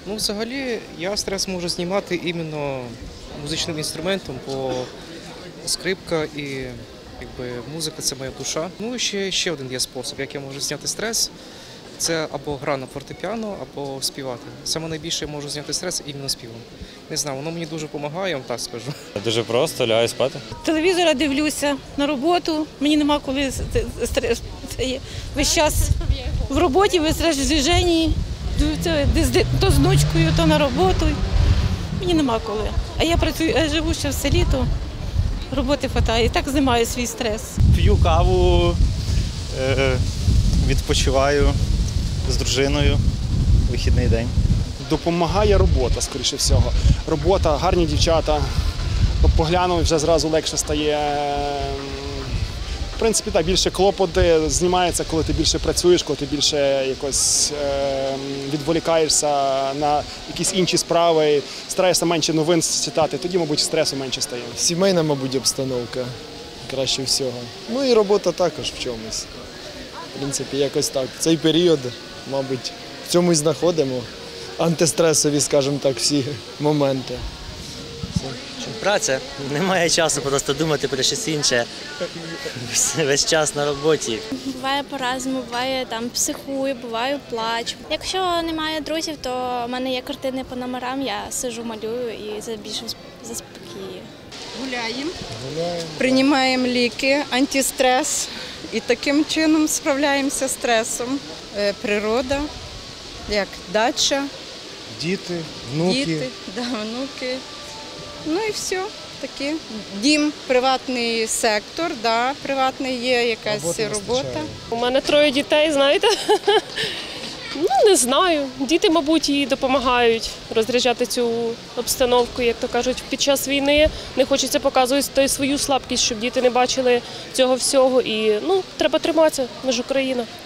Ну, взагалі, я стрес можу знімати іменно музичним інструментом, бо скрипка і музика – це моя душа. Ну, і ще один є спосіб, як я можу зняти стрес. Це або гра на фортепіано, або співати. Саме найбільше я можу зняти стрес іменно співом. Не знаю, воно мені дуже допомагає, я вам так скажу. Дуже просто, лягаю спати. Телевізора дивлюся, на роботу. Мені нема коли стрес. Весь час в роботі, весь час в движенні. То з внучкою, то на роботу. Мені нема коли. А я працюю, я живу ще в селі, то роботи вистачає. І так знімаю свій стрес. П'ю каву, відпочиваю з дружиною, вихідний день. Допомагає робота, скоріше всього. Робота, гарні дівчата, поглянув, вже зразу легше стає. В принципі, так, більше клопоти знімається, коли ти більше працюєш, коли ти більше якось відволікаєшся на якісь інші справи, стараєшся менше новин читати, тоді, мабуть, стресу менше стає. Сімейна, мабуть, обстановка краще всього. Ну і робота також в чомусь. В принципі, якось так. В цей період, мабуть, в цьому і знаходимо антистресові, скажімо так, всі моменти. Праця. Немає часу просто думати про щось інше. Весь час на роботі. Буває по-разному, буває там психую, буває плачу. Якщо немає друзів, то в мене є картини по номерам, я сиджу, малюю і це більше заспокоює. Гуляємо, приймаємо ліки, антистрес і таким чином справляємося з стресом. Природа, як дача, Діти, внуки. внуки. Ну і все, таке. Дім, приватний сектор, приватний є якась робота. У мене 3 дітей, знаєте. Ну, не знаю. Діти, мабуть, і допомагають розряджати цю обстановку, як то кажуть, під час війни. Не хочеться показувати свою слабкість, щоб діти не бачили цього всього. І, треба триматися, ми ж Україна.